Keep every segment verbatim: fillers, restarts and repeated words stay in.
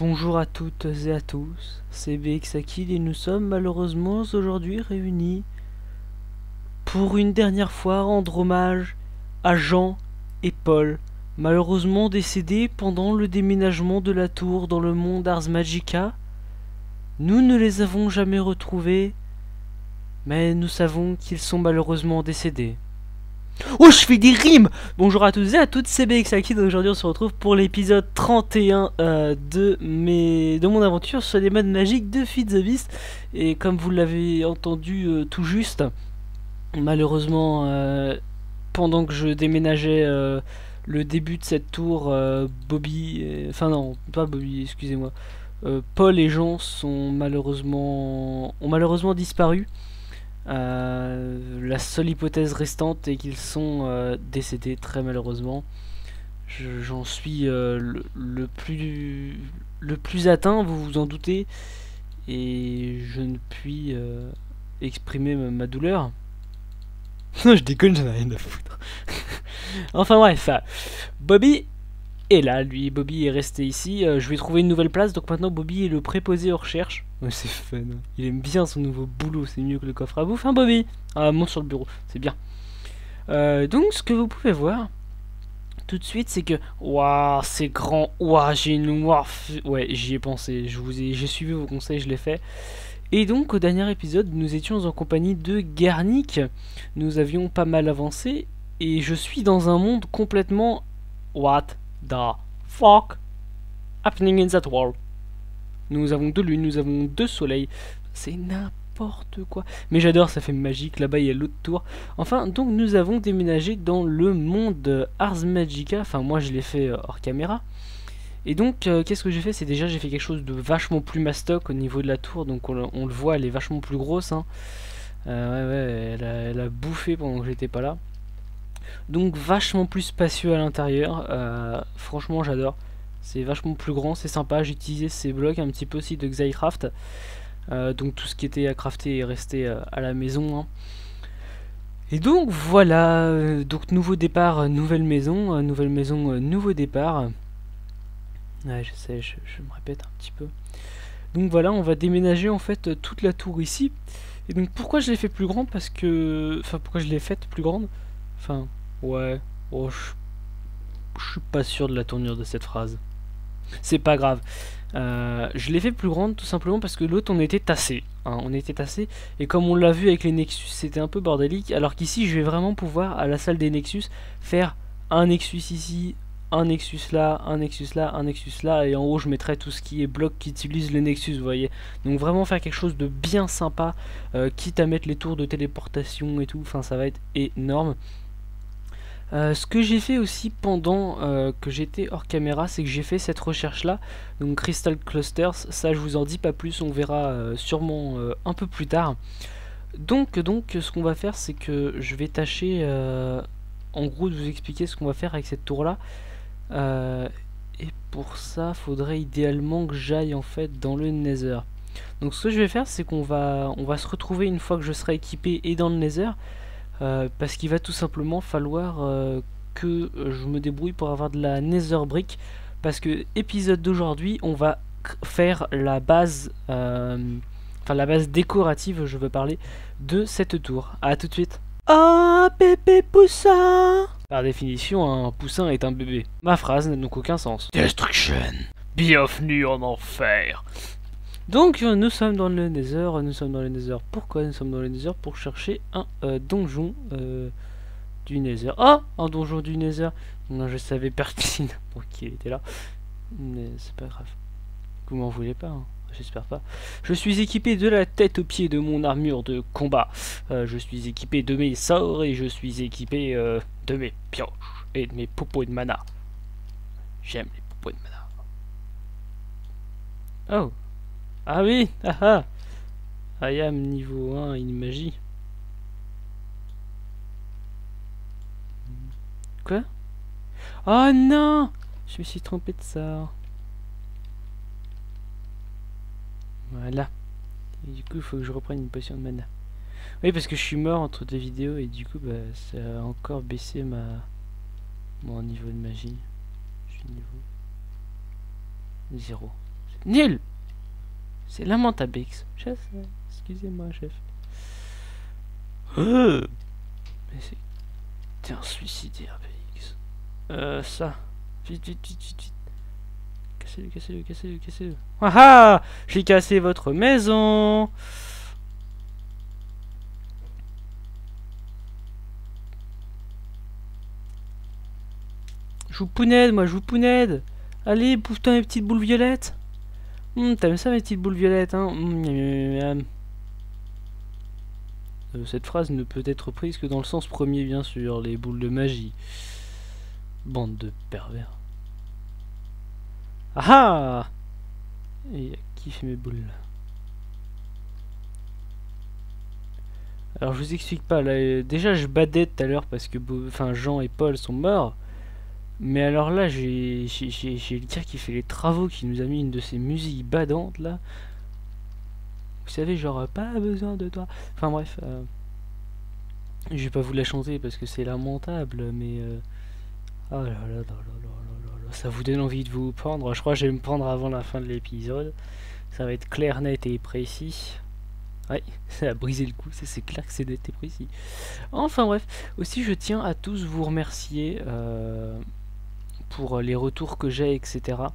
Bonjour à toutes et à tous, c'est B X Akil et nous sommes malheureusement aujourd'hui réunis pour une dernière fois rendre hommage à Jean et Paul, malheureusement décédés pendant le déménagement de la tour dans le monde Ars Magica. Nous ne les avons jamais retrouvés, mais nous savons qu'ils sont malheureusement décédés. Oh, je fais des rimes! Bonjour à tous et à toutes, c'est B X Akid. Aujourd'hui on se retrouve pour l'épisode trente et un euh, de, mes... de mon aventure sur les modes magiques de Feed the Beast. Et comme vous l'avez entendu euh, tout juste, malheureusement, euh, pendant que je déménageais euh, le début de cette tour, euh, Bobby... et- Enfin non, pas Bobby, excusez-moi. Euh, Paul et Jean sont malheureusement... ont malheureusement disparu. Euh, la seule hypothèse restante est qu'ils sont euh, décédés très malheureusement. Je- J'en suis euh, le, le plus le plus atteint, vous vous en doutez, et je ne puis euh, exprimer ma, ma douleur. Non, je déconne, j'en ai rien à foutre. Enfin bref, euh, Bobby est là, lui. Bobby est resté ici. Euh, je vais trouver une nouvelle place, donc maintenant Bobby est le préposé aux recherches. Ouais, c'est fun, hein. Il aime bien son nouveau boulot, c'est mieux que le coffre à bouffe, hein Bobby? Ah, monte sur le bureau, c'est bien. Euh, donc ce que vous pouvez voir tout de suite, c'est que waouh, c'est grand. Waouh, j'ai une waouh, ouais, j'y ai pensé. Je vous ai, j'ai suivi vos conseils, je l'ai fait. Et donc au dernier épisode, nous étions en compagnie de Garnick. Nous avions pas mal avancé et je suis dans un monde complètement what the fuck happening in that world. Nous avons deux lunes, nous avons deux soleils. C'est n'importe quoi. Mais j'adore, ça fait magique. Là-bas, il y a l'autre tour. Enfin, donc nous avons déménagé dans le monde Ars Magica. Enfin, moi, je l'ai fait euh, hors caméra. Et donc, euh, qu'est-ce que j'ai fait? C'est déjà, j'ai fait quelque chose de vachement plus mastoc au niveau de la tour. Donc, on, on le voit, elle est vachement plus grosse. Hein. Euh, ouais, ouais, elle a, elle a bouffé pendant que j'étais pas là. Donc, vachement plus spacieux à l'intérieur. Euh, franchement, j'adore. C'est vachement plus grand, c'est sympa. J'ai utilisé ces blocs un petit peu aussi de Xycraft. Euh, donc tout ce qui était à crafter est resté euh, à la maison. Hein. Et donc voilà, euh, donc nouveau départ, euh, nouvelle maison, euh, nouvelle maison, euh, nouveau départ. Ouais, je sais, je, je me répète un petit peu. Donc voilà, on va déménager en fait euh, toute la tour ici. Et donc pourquoi je l'ai fait plus grande? Parce que... Enfin, pourquoi je l'ai faite plus grande? Enfin, ouais, oh, je je suis pas sûr de la tournure de cette phrase. C'est pas grave. Euh, je l'ai fait plus grande tout simplement parce que l'autre on était tassé. Hein, on était tassé. Et comme on l'a vu avec les Nexus, c'était un peu bordélique. Alors qu'ici, je vais vraiment pouvoir, à la salle des Nexus, faire un Nexus ici, un Nexus là, un Nexus là, un Nexus là. Et en haut, je mettrai tout ce qui est bloc qui utilise le Nexus, vous voyez. Donc vraiment faire quelque chose de bien sympa, euh, quitte à mettre les tours de téléportation et tout. Enfin, ça va être énorme. Euh, ce que j'ai fait aussi pendant euh, que j'étais hors caméra, c'est que j'ai fait cette recherche là, donc Crystal Clusters. Ça je vous en dis pas plus, on verra euh, sûrement euh, un peu plus tard. Donc, donc ce qu'on va faire, c'est que je vais tâcher euh, en gros de vous expliquer ce qu'on va faire avec cette tour là. Euh, et pour ça, faudrait idéalement que j'aille en fait dans le Nether. Donc ce que je vais faire, c'est qu'on va, on va se retrouver une fois que je serai équipé et dans le Nether. Euh, parce qu'il va tout simplement falloir euh, que je me débrouille pour avoir de la Nether Brick. Parce que épisode d'aujourd'hui, on va faire la base, euh, enfin la base décorative, je veux parler, de cette tour. A tout de suite. Ah, bébé poussin. Par définition, un poussin est un bébé. Ma phrase n'a donc aucun sens. Destruction. Bienvenue en enfer. Donc euh, nous sommes dans le Nether, nous sommes dans le Nether. Pourquoi nous sommes dans le Nether? Pour chercher un euh, donjon euh, du Nether. Ah, un donjon du Nether. Non, je savais pertinemment qu'il était là, mais c'est pas grave. Vous m'en voulez pas, hein. J'espère pas. Je suis équipé de la tête aux pieds de mon armure de combat. Euh, je suis équipé de mes sorts et je suis équipé euh, de mes pioches et de mes popos de mana. J'aime les popos de mana. Oh. Ah oui, ah ah, I am niveau un, une magie. Quoi? Oh non! Je me suis trompé de ça. Voilà. Et du coup, il faut que je reprenne une potion de mana. Oui, parce que je suis mort entre deux vidéos et du coup, bah, ça a encore baissé ma... mon niveau de magie. Je suis niveau zéro. C'est nul. C'est lamentable, B X. Je sais, excusez-moi, chef. Euh. Mais c'est... T'es un suicidaire, B X. Euh, ça. Vite, vite, vite, vite, vite. Cassez-le, cassez-le, cassez-le, cassez-le. Ah ah! J'ai cassé votre maison. Je vous pounède, moi, je vous pounède. Allez, bouffe-toi mes petites boules violettes. Hum, t'aimes ça, mes petites boules violettes, hein? Hum, miam, miam, miam. Euh, cette phrase ne peut être prise que dans le sens premier, bien sûr. Les boules de magie. Bande de pervers. Ah ah! Et qui fait mes boules là? Alors je vous explique pas, là, euh, déjà je badais tout à l'heure parce que enfin Jean et Paul sont morts. Mais alors là j'ai j'ai le gars qui fait les travaux qui nous a mis une de ces musiques badantes là. Vous savez genre pas besoin de toi. Enfin bref, euh, je vais pas vous la chanter parce que c'est lamentable mais euh, oh là là là là là là là, ça vous donne envie de vous prendre. Je crois que je vais me prendre avant la fin de l'épisode. Ça va être clair, net et précis. Ouais, ça a brisé le coup, c'est clair que c'est net et précis. Enfin bref, aussi je tiens à tous vous remercier euh, pour les retours que j'ai, et cetera.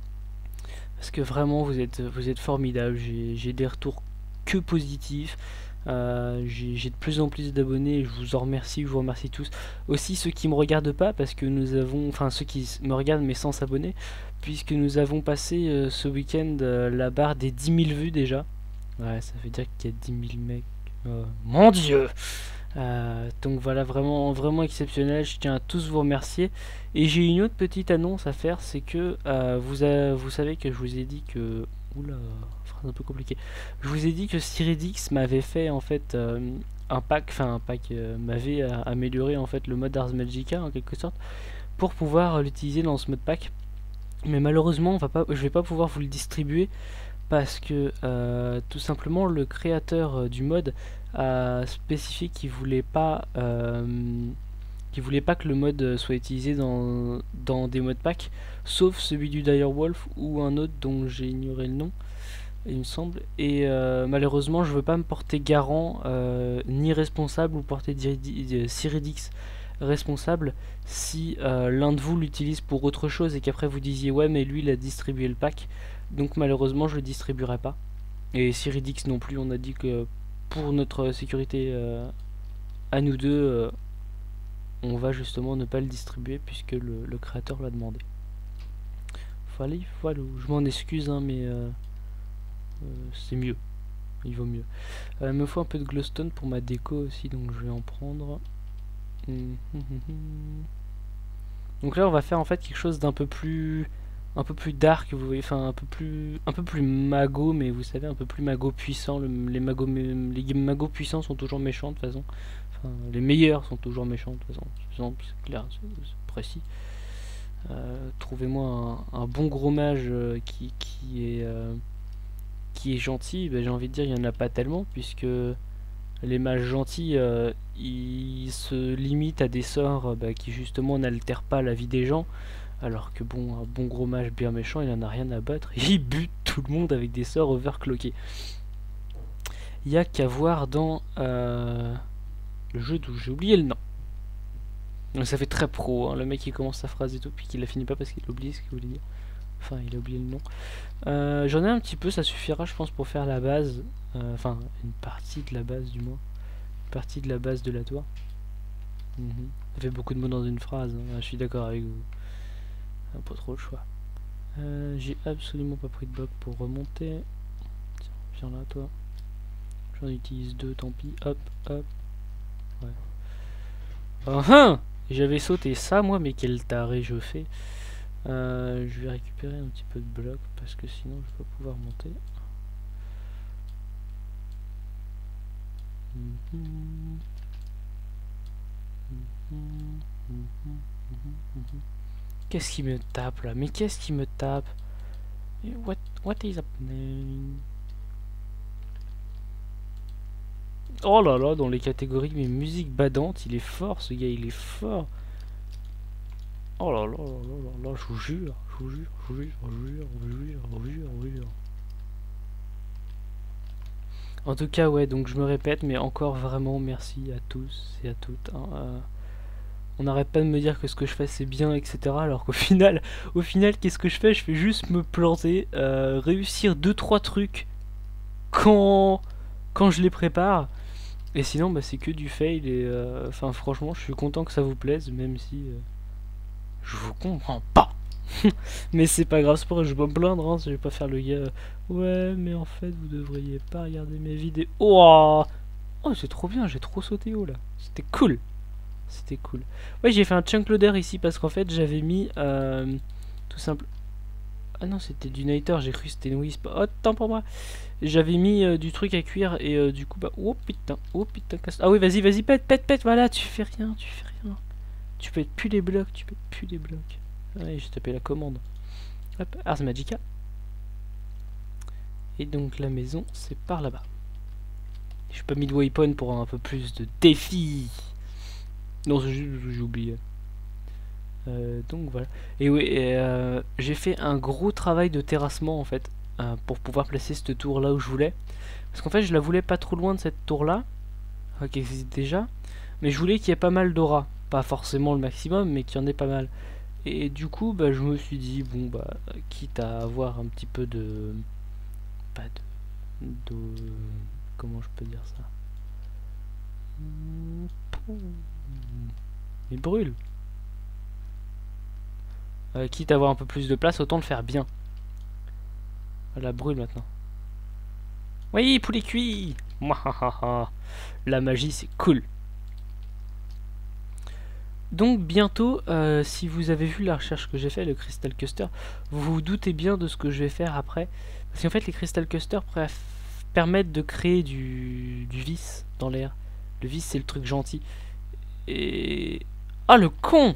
Parce que vraiment vous êtes, vous êtes formidables, j'ai des retours que positifs. Euh, j'ai de plus en plus d'abonnés, je vous en remercie, je vous remercie tous. Aussi ceux qui me regardent pas, parce que nous avons, enfin ceux qui me regardent mais sans s'abonner, puisque nous avons passé euh, ce week-end euh, la barre des dix mille vues déjà. Ouais, ça veut dire qu'il y a dix mille mecs. Oh, mon dieu! Euh, donc voilà, vraiment, vraiment exceptionnel. Je tiens à tous vous remercier. Et j'ai une autre petite annonce à faire, c'est que euh, vous, a, vous savez que je vous ai dit que... Oula, phrase un peu compliquée. Je vous ai dit que Cyridix m'avait fait en fait euh, un pack, enfin un pack, euh, m'avait euh, amélioré en fait le mode Ars Magica en quelque sorte, pour pouvoir l'utiliser dans ce mode pack. Mais malheureusement, on va pas, je vais pas pouvoir vous le distribuer. Parce que euh, tout simplement le créateur euh, du mode a spécifié qu'il voulait pas euh, qu'il voulait pas que le mode soit utilisé dans, dans des modes pack, sauf celui du Direwolf ou un autre dont j'ai ignoré le nom, il me semble. Et euh, malheureusement je veux pas me porter garant euh, ni responsable ou porter Cyridix responsable si euh, l'un de vous l'utilise pour autre chose et qu'après vous disiez ouais mais lui il a distribué le pack. Donc malheureusement je le distribuerai pas. Et Cyridix non plus, on a dit que pour notre sécurité euh, à nous deux, euh, on va justement ne pas le distribuer puisque le, le créateur l'a demandé. Voilà, voilà, je m'en excuse hein, mais euh, euh, c'est mieux, il vaut mieux. Euh, il me faut un peu de glowstone pour ma déco aussi, donc je vais en prendre. Donc là on va faire en fait quelque chose d'un peu plus... un peu plus dark, vous voyez, enfin un peu plus un peu plus mago, mais vous savez un peu plus mago puissant. Le, les magos les magos puissants sont toujours méchants de toute façon. Enfin, les meilleurs sont toujours méchants de toute façon. C'est clair, c'est précis. Euh, Trouvez-moi un, un bon gros mage euh, qui qui est euh, qui est gentil. Ben, j'ai envie de dire il y en a pas tellement puisque les mages gentils euh, ils se limitent à des sorts euh, bah, qui justement n'altèrent pas la vie des gens. Alors que bon, un bon gros mage bien méchant, il en a rien à battre. Il bute tout le monde avec des sorts overclockés. Il y a qu'à voir dans euh, le jeu d'où j'ai oublié le nom. Donc ça fait très pro, hein. Le mec il commence sa phrase et tout, puis qu'il la finit pas parce qu'il a oublié ce qu'il voulait dire. Enfin, il a oublié le nom. Euh, J'en ai un petit peu, ça suffira je pense pour faire la base. Euh, enfin, une partie de la base du moins. Une partie de la base de la tour. Mm-hmm. Ça fait beaucoup de mots dans une phrase, hein. Je suis d'accord avec vous. Pas trop le choix. Euh, J'ai absolument pas pris de bloc pour remonter. Tiens, viens là, toi. J'en utilise deux, tant pis. Hop, hop. Ouais. Oh, hein, j'avais sauté ça, moi, mais quel taré je fais. Euh, je vais récupérer un petit peu de bloc parce que sinon je vais pas pouvoir monter. Mm-hmm. Mm-hmm. Mm-hmm. Mm-hmm. Qu'est-ce qui me tape là? Mais qu'est-ce qui me tape? What, what is happening? Oh là là, dans les catégories, mais musique badante, il est fort ce gars, il est fort. Oh là là là là là là, je vous jure, je vous jure, je vous jure, je vous jure, je vous jure, je vous jure, je vous En tout cas, ouais, donc je me répète, mais encore vraiment merci à tous et à toutes. Hein, euh, on n'arrête pas de me dire que ce que je fais c'est bien, et cetera. Alors qu'au final, au final, qu'est-ce que je fais? Je fais juste me planter, euh, réussir deux trois trucs quand, quand je les prépare. Et sinon, bah, c'est que du fail. Et euh, enfin, franchement, je suis content que ça vous plaise, même si euh, je vous comprends pas. Mais c'est pas grave, c'est pour ça que je vais pas me plaindre, hein, je vais pas faire le gars. euh, Ouais, mais en fait, vous devriez pas regarder mes vidéos. Oh, oh c'est trop bien, j'ai trop sauté haut là. C'était cool. C'était cool. Ouais, j'ai fait un chunk loader ici parce qu'en fait, j'avais mis euh, tout simple. Ah non, c'était du nighter, j'ai cru que c'était une wisp. Oh, tant pour moi. J'avais mis euh, du truc à cuire et euh, du coup, bah. Oh putain, oh putain, casse. Ah oui, vas-y, vas-y, pète, pète, pète. Voilà, tu fais rien, tu fais rien. Tu pètes plus les blocs, tu pètes plus les blocs. Ouais, j'ai tapé la commande. Hop, Ars Magica. Et donc la maison, c'est par là-bas. J'ai pas mis de waypoint pour un peu plus de défi. Non, c'est juste j'ai oublié. Euh, donc voilà. Et oui, euh, j'ai fait un gros travail de terrassement en fait, euh, pour pouvoir placer cette tour là où je voulais. Parce qu'en fait, je la voulais pas trop loin de cette tour là, enfin, qui existe déjà. Mais je voulais qu'il y ait pas mal d'aura. Pas forcément le maximum, mais qu'il y en ait pas mal. Et du coup, bah, je me suis dit, bon, bah, quitte à avoir un petit peu de. Pas de. de comment je peux dire ça? Il brûle. Euh, quitte à avoir un peu plus de place, autant le faire bien. Elle brûle maintenant. Oui, poulet cuit. La magie, c'est cool. Donc bientôt, euh, si vous avez vu la recherche que j'ai fait, le Crystal Cluster, vous vous doutez bien de ce que je vais faire après. Parce qu'en fait, les Crystal Clusters permettent de créer du, du vis dans l'air. Le vis, c'est le truc gentil. Et... Ah, le con!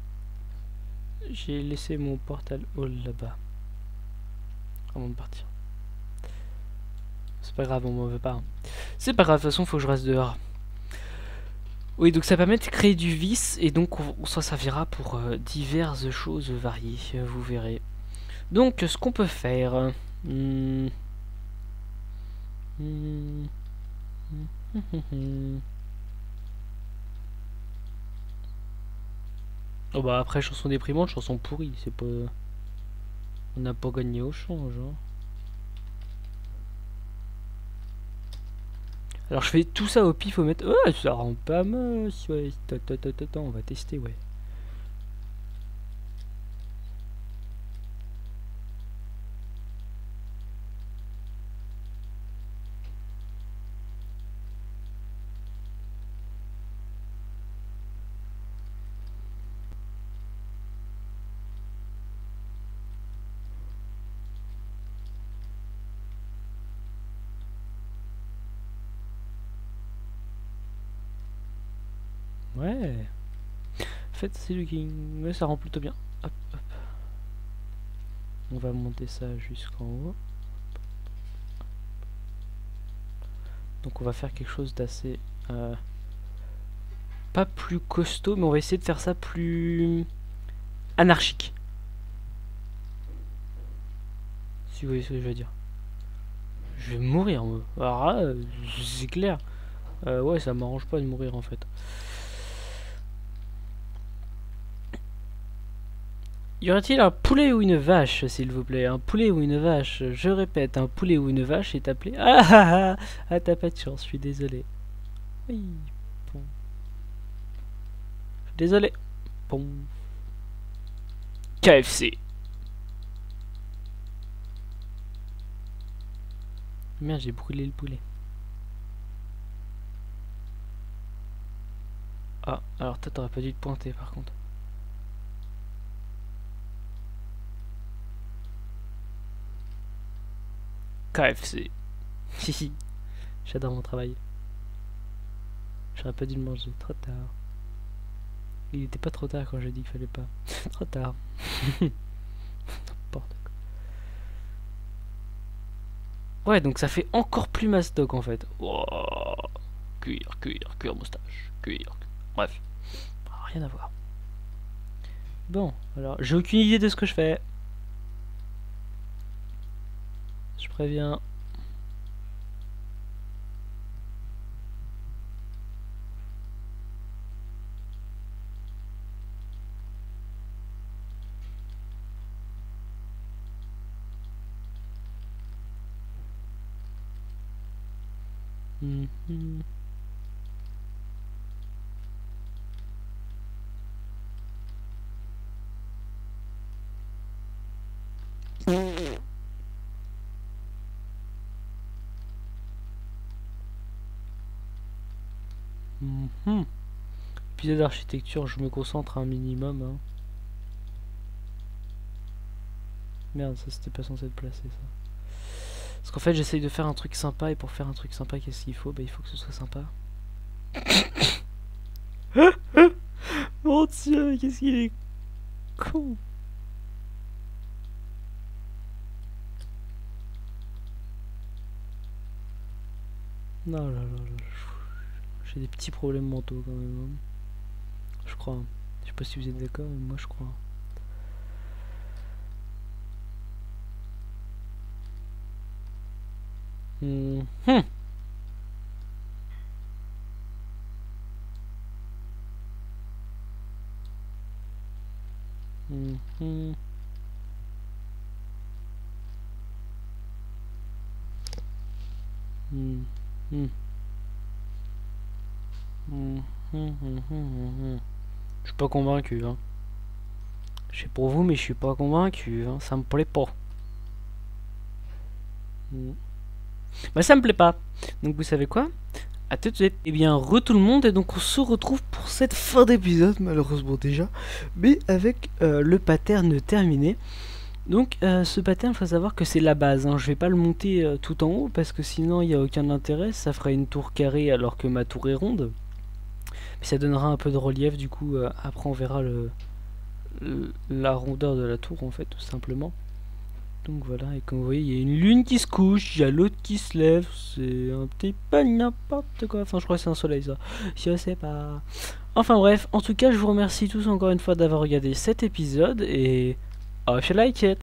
J'ai laissé mon portal hall là-bas. Avant de partir. C'est pas grave, on m'en veut pas. Hein. C'est pas grave, de toute façon, faut que je reste dehors. Oui, donc ça permet de créer du vis, et donc on, ça servira pour euh, diverses choses variées, euh, vous verrez. Donc, ce qu'on peut faire... Hmm, hmm, hmm, oh bah après, chanson déprimante, chanson pourrie, c'est pas... On n'a pas gagné au change, hein. Alors je fais tout ça au pif, faut mettre... Ouais, ça rend pas moche, ouais. Attends, on va tester, ouais. Ouais. En fait, c'est lui qui... Ouais, ça rend plutôt bien. Hop, hop. On va monter ça jusqu'en haut. Donc on va faire quelque chose d'assez... Euh, pas plus costaud, mais on va essayer de faire ça plus... anarchique. Si vous voyez ce que je veux dire. Je vais mourir, moi. Alors là, c'est clair. Euh, ouais, ça m'arrange pas de mourir en fait. Y aurait-il un poulet ou une vache, s'il vous plaît? Un poulet ou une vache? Je répète, un poulet ou une vache est appelé... Ah ah ah! Ah, t'as pas de chance, je suis désolé. Oui, bon. Je suis désolé. Bon. K F C. Merde, j'ai brûlé le poulet. Ah, alors toi t'aurais pas dû te pointer par contre. K F C. Hihi. J'adore mon travail. J'aurais pas dû le manger, trop tard. Il était pas trop tard quand j'ai dit qu'il fallait pas. Trop tard. N'importe quoi. Ouais, donc ça fait encore plus mastoc en fait. Wow. Cuir, cuir, cuir moustache. Cuir, cuir. Bref. Rien à voir. Bon, alors, j'ai aucune idée de ce que je fais. Je préviens. Mhm. Mhm. Épisode d'architecture, je me concentre un minimum. Hein. Merde, ça c'était pas censé être placé ça. Parce qu'en fait j'essaye de faire un truc sympa et pour faire un truc sympa qu'est-ce qu'il faut? Bah il faut que ce soit sympa. Mon dieu, qu'est-ce qu'il est con. Non là là là. J'ai des petits problèmes mentaux quand même. Hein. Je crois. Je sais pas si vous êtes d'accord, mais moi je crois. Mmh. Hum. Mmh. Mmh. Mmh. Mmh. Mmh. Mmh. Mmh. Je suis pas convaincu. Hein. Je sais pour vous, mais je suis pas convaincu. Hein. Ça me plaît pas. Mmh. Bah ça me plaît pas. Donc vous savez quoi? A tout de suite. Eh bien, re tout le monde, et donc on se retrouve pour cette fin d'épisode, malheureusement déjà, mais avec euh, le pattern terminé. Donc euh, ce pattern, il faut savoir que c'est la base, hein. Je vais pas le monter euh, tout en haut, parce que sinon il n'y a aucun intérêt, ça ferait une tour carrée alors que ma tour est ronde. Puis ça donnera un peu de relief, du coup, euh, après on verra le, le, la rondeur de la tour, en fait, tout simplement. Donc voilà, et comme vous voyez, il y a une lune qui se couche, il y a l'autre qui se lève, c'est un petit peu n'importe quoi. Enfin, je crois que c'est un soleil, ça. Je sais pas. Enfin bref, en tout cas, je vous remercie tous encore une fois d'avoir regardé cet épisode, et I hope you like it.